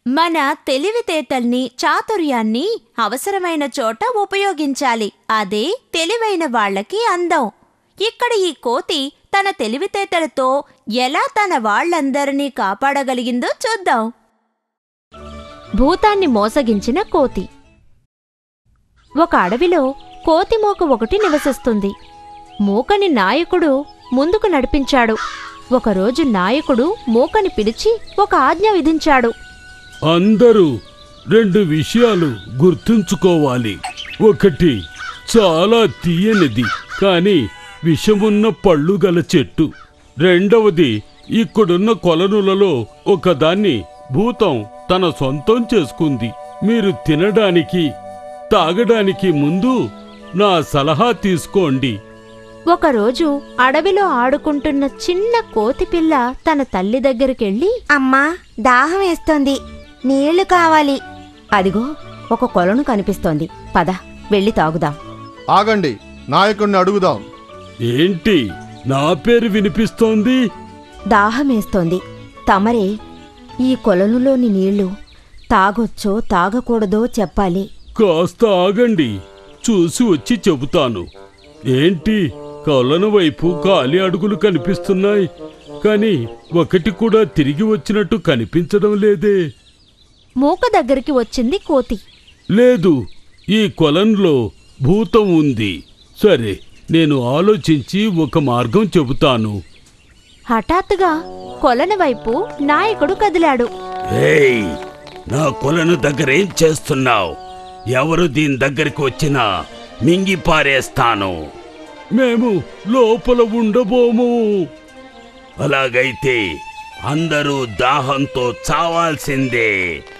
మన తెలివితేటల్ని చాతుర్యాన్ని అవసరమైన చోట ఉపయోగించాలి. అదే తెలివైన వాళ్ళకి అందం. ఇక్కడ ఈ కోతి తన తెలివితేటలతో ఎలా తన వాళ్ళందరినీ కాపాడగలిగిందో చూద్దాం. భూతాన్ని మోసగించిన కోతి. ఒక అడవిలో కోతి మూక ఒకటి నివసిస్తుంది. మూకని నాయకుడు ముందుకు నడిపించాడు. ఒకరోజు నాయకుడు మూకని పిలిచి ఒక ఆజ్ఞ విధించాడు. అందరూ 2 విషయాలు గుర్తుంచుకోవాలి. ఒకటి, చాలా తీయనిది కాని విషమున్న పళ్ళు గల చెట్టు. రెండవది, ఇక్కడున్న కొలనులలో ఒకదాన్ని భూతం తన సొంతం చేసుకుంది. మీరు తినడానికి తాగడానికి ముందు నా సలహా తీసుకోండి. ఒకరోజు అడవిలో ఆడుకుంటున్న చిన్న కోతిపిల్ల తన తల్లి దగ్గరికెళ్ళి, అమ్మా, దాహం వేస్తోంది, నీళ్లు కావాలి. అదిగో ఒక కొలను కనిపిస్తోంది, పద వెళ్ళి తాగుదాం. ఆగండి, నాయకుణ్ణి అడుగుదాం. ఏంటి నా పేరు వినిపిస్తోంది? దాహమేస్తోంది, తమరే ఈ కొలనులోని నీళ్లు తాగొచ్చో తాగకూడదో చెప్పాలి. కాస్త ఆగండి, చూసి వచ్చి చెబుతాను. ఏంటి కొలను వైపు ఖాళీ అడుగులు కనిపిస్తున్నాయి, కాని ఒకటి కూడా తిరిగి వచ్చినట్టు కనిపించడం లేదే. మూక దగ్గరికి వచ్చింది కోతి. లేదు, ఈ కొలంలో భూతం ఉంది. సరే, నేను ఆలోచించి ఒక మార్గం చెబుతాను. హఠాత్తుగా కొలను వైపు నాయకుడు కదిలాడు. ఏయ్, నా కొలను దగ్గరేం చేస్తున్నావు? ఎవరు దీని దగ్గరికి వచ్చినా మింగి పారేస్తాను. మేము లోపల ఉండబోము. అలాగైతే అందరూ దాహంతో చావాల్సిందే.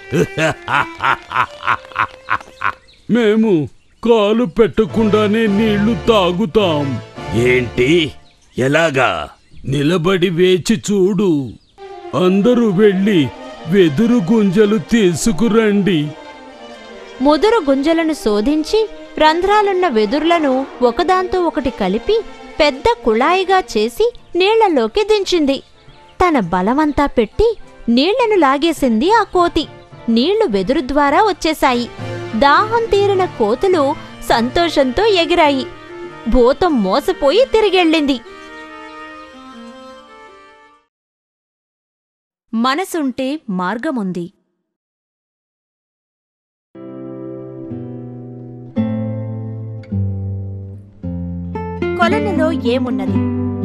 మేము కాలు పెట్టకుండానే నీళ్లు తాగుతాం. ఏంటి? ఎలాగా? నిలబడి వేచి చూడు. అందరూ వెళ్ళి వెదురు గుంజలు తీసుకురండి. ముదురు గుంజలను శోధించి రంధ్రాలున్న వెదుర్లను ఒకదాంతో ఒకటి కలిపి పెద్ద కుళాయిగా చేసి నీళ్లలోకి దించింది. తన బలమంతా పెట్టి నీళ్లను లాగేసింది ఆ కోతి. నీళ్లు వెదురు ద్వారా వచ్చేశాయి. దాహం తీరిన కోతులు సంతోషంతో ఎగిరాయి. భూతం మోసపోయి తిరిగెళ్ళింది. మనసుంటే మార్గముంది. కొలనులో ఏమున్నది?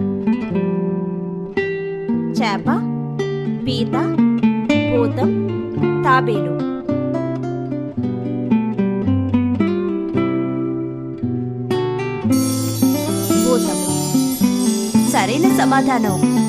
చేప, పీత, భూతం, తాబేలు. భూతం సరైన సమాధానం.